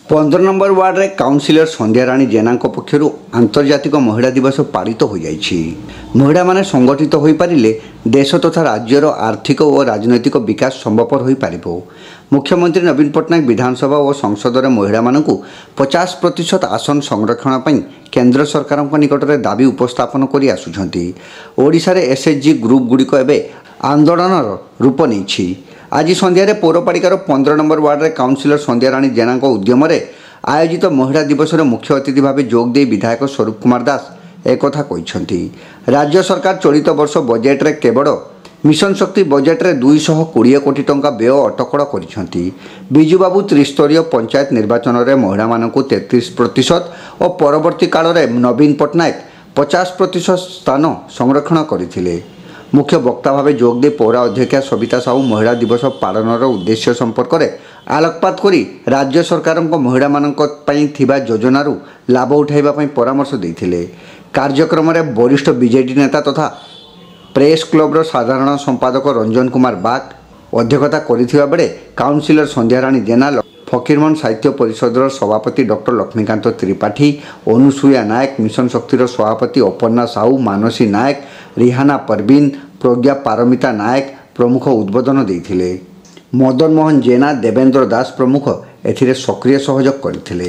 15 number ward रे councillor Sandhya Rani Jena पक्षर आंतर्जातिक महिला दिवस पालित हो जाइछि। महिला माने संगठित हो पारिले देश तथा राज्यर आर्थिक और राजनैतिक विकास संभवपर हो पारिबो। मुख्यमंत्री नवीन पट्टनायक विधानसभा और संसद में महिला मानकु 50% आसन संरक्षण पर केंद्र सरकार निकट में दाबी उपस्थापन कर आसुछंती। ओडिशा रे एसएचजी ग्रुप गुड़िक एवं आंदोलन रूप नहीं। आज संध्यारे पौरपालिकार 15 नंबर वार्ड रे काउंसिलर संध्या राणी जेना उद्यम आयोजित महिला दिवस मुख्य अतिथि भाव जोगदे विधायक स्वरूप कुमार दास एक राज्य सरकार चलित वर्ष बजेट रे केवल मिशन शक्ति बजेट रे 220 कोटी टंका व्यय अटकड़ कर बिजुबाबू त्रिस्तरीय पंचायत निर्वाचन में महिला मानक 33% और परवर्ती काल में नवीन पट्टनायक 50% स्थान संरक्षण करथिले। मुख्य वक्ता भाव जोगदे पौरा अध्यक्षा सविता साहू महिला दिवस पालन उद्देश्य संपर्क में आलोकपात करी राज्य सरकार महिला मानक पई थिबा योजनारू लाभ उठाइबा परामर्श देथिले। कार्यक्रम में वरिष्ठ बीजेडी नेता तथा प्रेस क्लब साधारण संपादक रंजन कुमार बाग अध्यक्षता करिथिबा बेले काउंसिलर संध्या राणी जेना, फकीरमोहन साहित्य परिषद सभापति डॉक्टर लक्ष्मीकांत त्रिपाठी, अनुसूया नायक, मिशन शक्तिर सभापति अपर्णा साहू, मानसी नायक, रिहाना परवीन, प्रज्ञा पारमिता नायक प्रमुख उद्बोधन देथिले। मदन मोहन जेना, देवेंद्र दास प्रमुख एथिरे सक्रिय सहयोग करथिले।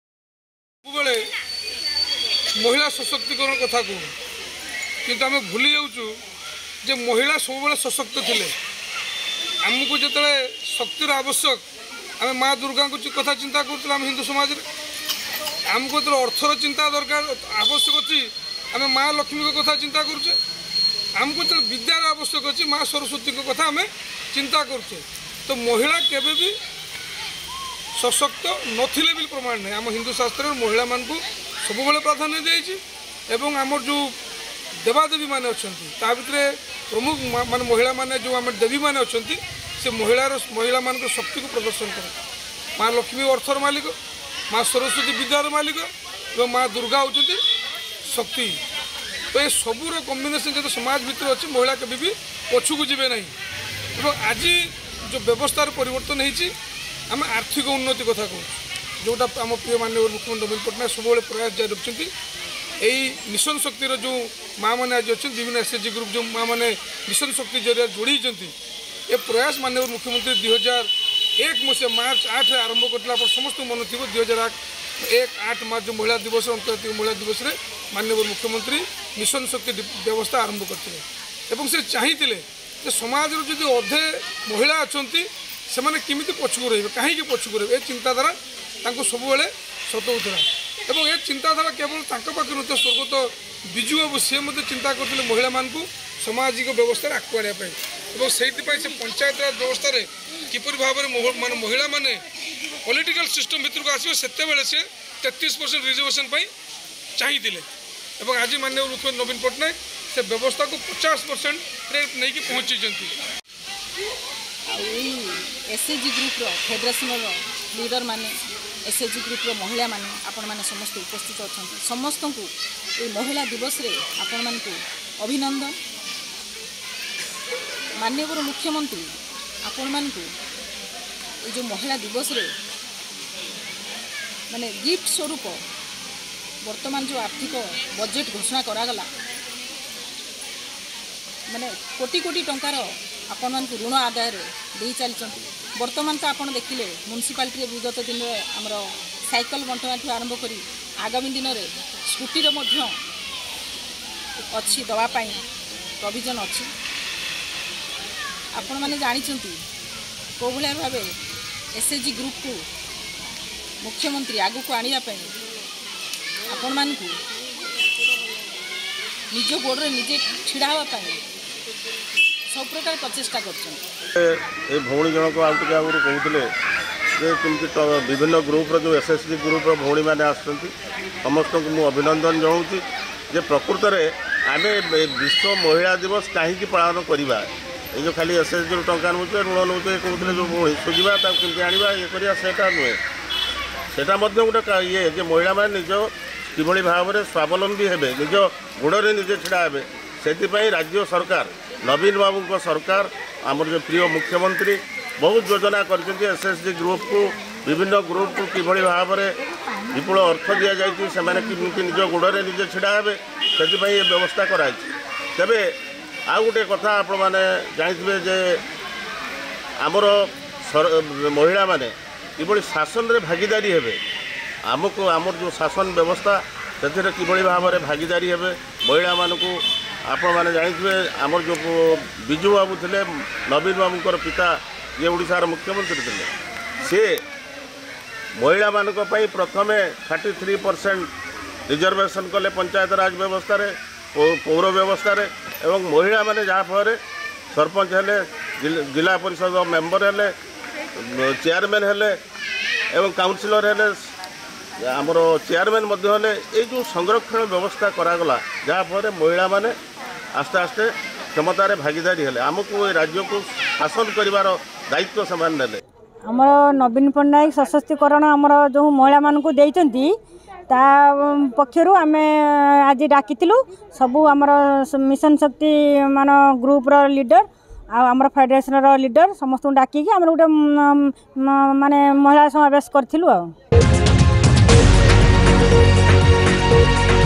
महिला सशक्तिकरण कथा को किंतु आम भूली जाऊँ जे महिला सब सशक्त थिले। आमको जो शक्तिर आवश्यक आम माँ दुर्गा को कथा चिंता करूँ आम हिंदू समाज रे आमको जो अर्थर चिंता दरकार आवश्यक अच्छी आम माँ लक्ष्मी को कथा चिंता करुचे। आमको जो विद्यार आवश्यक अच्छी माँ सरस्वती को कथा आम चिंता करुचे। तो महिला केबे भी सशक्त नथिले भी प्रमाण नहीं। आम हिंदू शास्त्र महिला मान को सब प्राधान्य दिए एवं आमर जो देवादेवी माने अच्छी ता भितर प्रमुख मान महिला माने जो आम देवी माने अच्छी से महिला मान शक्ति को प्रदर्शन कर। माँ लक्ष्मी अर्थर मालिक, माँ सरस्वती विद्यार मालिक और माँ दुर्गा होती शक्ति। तो ये सबूर कम्बिनेसन जो समाज भितर अच्छी महिला केबी भी पछुक जीवे ना। आज जो व्यवस्थार परिवर्तन होती आम आर्थिक उन्नति कथा कहूँ जोटा आम प्रिय माननीय मुख्यमंत्री नवीन पट्टनायक सब प्रयास जारी रखिंट। यही मिशन शक्तिर जो माँ मैंने आज अच्छे विभिन्न एसएचजी ग्रुप जो माँ मैंने मिशन शक्ति जरिए जोड़ी ये प्रयास माननीय मुख्यमंत्री 2001 मसीहा मार्च 8 आरंभ करला समस्त मन थी 2001 मार्च जो महिला दिवस अंतर्राष्ट्रीय महिला दिवस रे माननीय मुख्यमंत्री मिशन शक्ति व्यवस्था आरंभ करते से चाहिए समाज जो अधे महिला अच्छा से केमी पछुक रे कहीं पछुक रे चिंताधारा सब सतौला। एवं ये चिंताधारा केवल पाखे नुहे स्वर्गत बिजु बाबू सी चिंता करते महिला मान सामाजिक व्यवस्था आगे और से पंचायत राज व्यवस्था किपर भाव में मान महिला माने पॉलिटिकल सिस्टम भितर को आसवे से 33% रिजर्वेशन चाहिए। आज माननीय मुख्यमंत्री नवीन पट्टनायक से व्यवस्था को 50% नहीं पहुँची। एसएचजी ग्रुप फेडरेशन लीडर माने एसएचजी ग्रुप महिला माने आपण माने समस्त उपस्थित अच्छा समस्त को ये महिला दिवस रे आपण मान को अभिनंदन। माननीय मुख्यमंत्री आपण मान को ये जो महिला दिवस रे माने गिफ्ट स्वरूप वर्तमान जो आर्थिक बजेट घोषणा करागला माने कोटी कोटी टंकार आपण मान ऋण आदाय दे चलती। वर्तमान तो आपड़ देखिले म्युनिसिपालिटी विगत दिन में आमर साइकल बंटना ठूँ आरंभ कर आगामी दिन में स्कूटी अच्छी दवापाई प्रोविजन अच्छी। आपण मैंने जानते कौ भाया भाव एसएचजी ग्रुप को मुख्यमंत्री आगु को आने आपण मान निज गोड़े निजे छिड़ा सब प्रकार प्रचेषा कर। भौणी जनक आगे कहते कमी विभिन्न ग्रुप्र जो एसएचजी ग्रुप्र भौणी मैंने आसुँच समस्त को मुझे अभिनंदन जनाऊँगी जे प्रकृत में आम विश्व महिला दिवस कहीं पालन करवा ये जो खाली एसएचजी टंका नौचे ऋण नौचे कहते जो सुझा कमी आना ये करवा नुहे सेटा गोटे ये जे महिला मैंने निज कि भाव में स्वावलम्बी हे निज गोड़े निजे छिड़ा हे से राज्य सरकार नवीन बाबू सरकार आमर जो प्रिय मुख्यमंत्री बहुत योजना कर एसएचजी ग्रुप को विभिन्न ग्रुप को किभଳି भाବରେ विपुल अर्थ दि जाइए से निज गोड़े निजे छिड़ा हे से व्यवस्था कराई। तेबे आ गोटे कथा आपण मैंने जानते जे आमर महिला माने किभଳି शासन रे भागीदारी हेबे आमको आमर जो शासन व्यवस्था से किभଳି भाବରେ भागीदारी हेबे महिला मानकू आपण मैंने जानते आमर जो बिजू बाबू थे नवीन बाबूर पिता ये ओडिशार मुख्यमंत्री थे सी महिला मानक पई प्रथमे 33% रिजर्वेशन कले पंचायत राज व्यवस्था रे पौर व्यवस्था रे एवं महिला माने जहाँ फल सरपंच हेले जिला परिषद मेंबर हेले चेयरमैन हेले एवं काउंसिलर हेले आमर चेयरमैन मध्य हेले ये जो संरक्षण व्यवस्था करागला जहाँ फल महिला माने आस्ते आस्ते क्षमतार भागीदारी हेले आमको राज्य को शासन करिवार दायित्व समान नेले। आमर नवीन पट्टनायक सशक्तिकरण आमर जो महिला मानकु देइचंती ता पक्षरु आमे आज डाकितिलु सबु आमर मिशन शक्ति मान ग्रुप रो लीडर आमर फेडरेशन रो लीडर समस्त डाकी आमर गोटे माने महिला समावेश करथिलु।